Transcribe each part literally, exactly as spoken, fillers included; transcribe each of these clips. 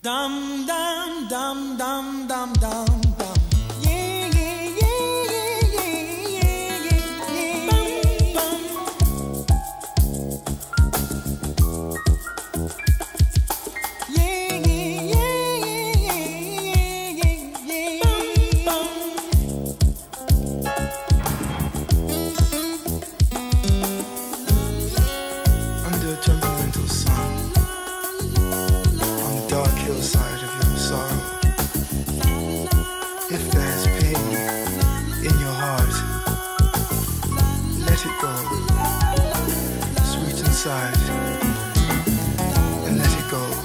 Dum dum dum dum dum dum dum. Yeah yeah yeah yeah yeah yeah yeah. Bum bum. Yeah yeah yeah yeah yeah yeah. Bum bum. Under a temperamental sun, on the dark hillside of your sorrow, if there's pain in your heart, let it go, sweet inside, and let it go.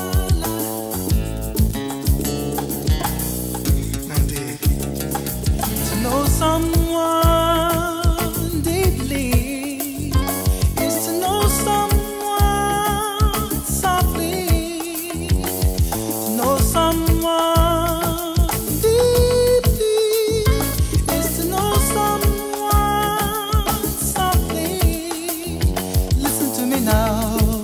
Now dear, to know someone deeply is to know someone softly. Know someone deeply is to know someone softly. Listen to me now.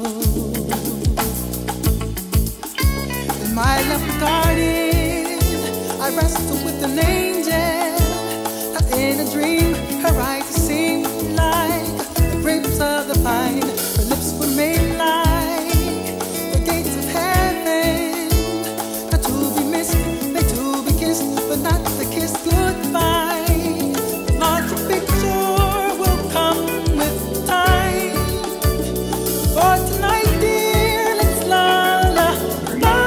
In my left garden, I wrestle with an angel. Not in a dream, her eyes seem like the grapes of the vine. Her lips were made like the gates of heaven. Not to be missed, made to be kissed, but not the kiss goodbye. The larger picture will come with time. For tonight, dear, let's lullaby.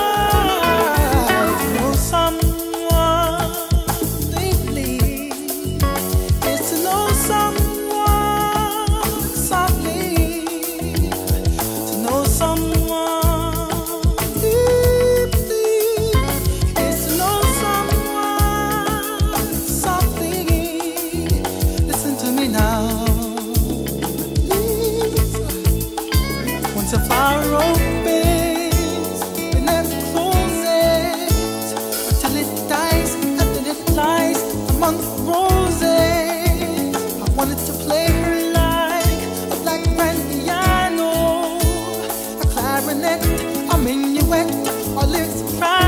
To know someone deeply is to know someone softly. To know someone deeply is to know someone softly. Listen to me now. Once a flower opens, it never closes until it dies, after it lies among the roses. I wanted to play her like a black grand piano, a clarinet, a minuet, or lyrics cry.